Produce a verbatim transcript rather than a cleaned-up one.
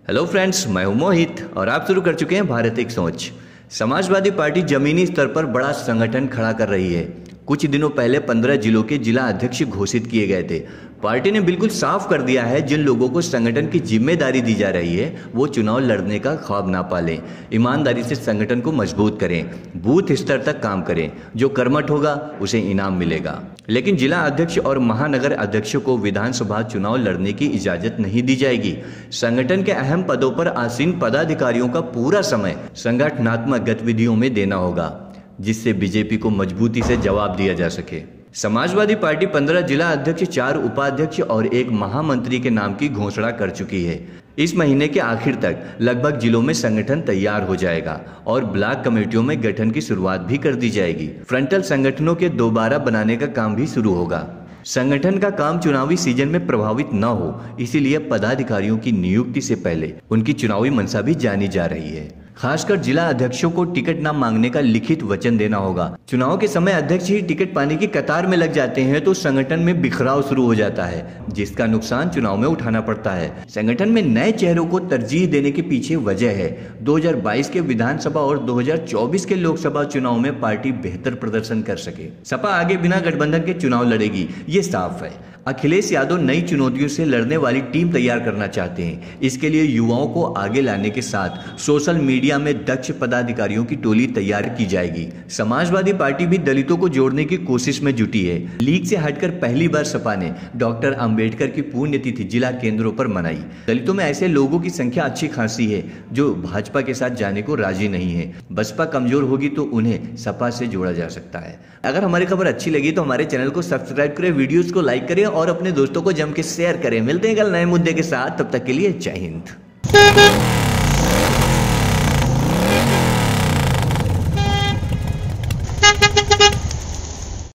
Hello friends, मैं हूं मोहित और आप शुरू कर चुके हैं भारत एक सोच। समाजवादी पार्टी जमीनी स्तर पर बड़ा संगठन खड़ा कर रही है। कुछ दिनों पहले पंद्रह जिलों के जिला अध्यक्ष घोषित किए गए थे। पार्टी ने बिल्कुल साफ कर दिया है, जिन लोगों को संगठन की जिम्मेदारी दी जा रही है वो चुनाव लड़ने का ख्वाब ना पालें, ईमानदारी से संगठन को मजबूत करें, बूथ स्तर तक काम करें। जो कर्मठ होगा उसे इनाम मिलेगा। लेकिन जिला अध्यक्ष और महानगर अध्यक्षों को विधानसभा चुनाव लड़ने की इजाजत नहीं दी जाएगी। संगठन के अहम पदों पर आसीन पदाधिकारियों का पूरा समय संगठनात्मक गतिविधियों में देना होगा, जिससे बीजेपी को मजबूती से जवाब दिया जा सके। समाजवादी पार्टी पंद्रह जिला अध्यक्ष, चार उपाध्यक्ष और एक महामंत्री के नाम की घोषणा कर चुकी है। इस महीने के आखिर तक लगभग जिलों में संगठन तैयार हो जाएगा और ब्लॉक कमेटियों में गठन की शुरुआत भी कर दी जाएगी। फ्रंटल संगठनों के दोबारा बनाने का काम भी शुरू होगा। संगठन का काम चुनावी सीजन में प्रभावित न हो, इसीलिए पदाधिकारियों की नियुक्ति से पहले उनकी चुनावी मंशा भी जानी जा रही है। खासकर जिला अध्यक्षों को टिकट न मांगने का लिखित वचन देना होगा। चुनाव के समय अध्यक्ष ही टिकट पाने की कतार में लग जाते हैं तो संगठन में बिखराव शुरू हो जाता है, जिसका नुकसान चुनाव में उठाना पड़ता है। संगठन में नए चेहरों को तरजीह देने के पीछे वजह है, दो हज़ार बाईस के विधानसभा और दो हज़ार चौबीस के लोकसभा चुनाव में पार्टी बेहतर प्रदर्शन कर सके। सपा आगे बिना गठबंधन के चुनाव लड़ेगी, ये साफ है। अखिलेश यादव नई चुनौतियों से लड़ने वाली टीम तैयार करना चाहते हैं। इसके लिए युवाओं को आगे लाने के साथ सोशल मीडिया में दक्ष पदाधिकारियों की टोली तैयार की जाएगी। समाजवादी पार्टी भी दलितों को जोड़ने की कोशिश में जुटी है। लीग से हटकर पहली बार सपा ने डॉक्टर अंबेडकर की पुण्यतिथि जिला केंद्रों पर मनाई। दलितों में ऐसे लोगों की संख्या अच्छी खासी है जो भाजपा के साथ जाने को राजी नहीं है। बसपा कमजोर होगी तो उन्हें सपा से जोड़ा जा सकता है। अगर हमारी खबर अच्छी लगी तो हमारे चैनल को सब्सक्राइब करें, वीडियोस को लाइक करें और अपने दोस्तों को जम के शेयर करें। मिलते हैं कल नए मुद्दे के साथ, तब तक के लिए जय हिंद।